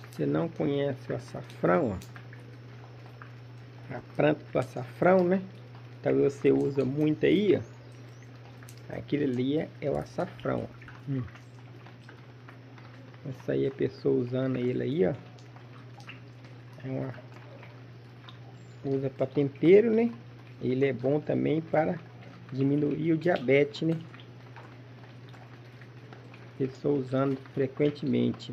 Você não conhece o açafrão, ó. A planta do açafrão, né? Talvez você usa muito aí, ó. Aquele ali é o açafrão. Essa aí é a pessoa usando ele aí, ó. Usa para tempero, né? Ele é bom também para diminuir o diabetes, né? Pessoa usando frequentemente.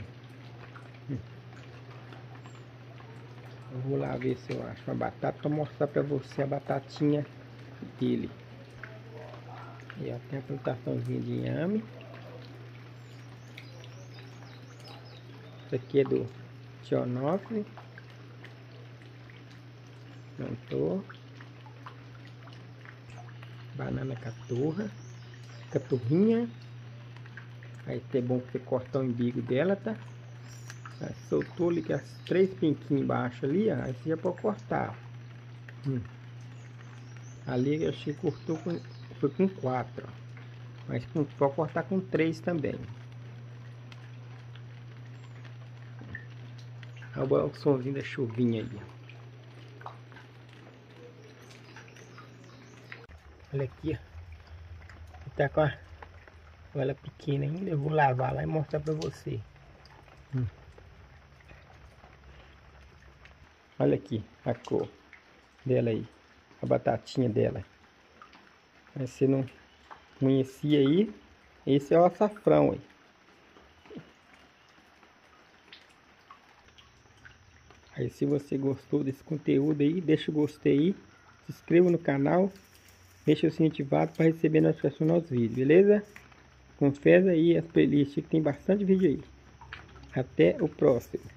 Eu vou lá ver se eu acho uma batata para mostrar para você a batatinha dele. E até a plantaçãozinha de inhame. Isso aqui é do Tionófilo. Plantou. Banana caturrinha. Aí é bom que você cortar o umbigo dela, tá? Aí soltou ali que as 3 pinquinhas embaixo ali, ó. Aí você já pode cortar. Ali eu achei que cortou foi com 4, ó. Mas pode cortar com 3 também. Olha o somzinho da chuvinha aí, ó. Olha aqui, ó. Tá com ela pequena ainda. Eu vou lavar lá e mostrar pra você. Olha aqui a cor dela aí. A batatinha dela. Mas você não conhecia aí. Esse é o açafrão aí. Aí se você gostou desse conteúdo aí, deixa o gostei aí. Se inscreva no canal. Deixa o sininho ativado para receber notificação dos nossos vídeos, beleza? Confere aí as playlists que tem bastante vídeo aí. Até o próximo.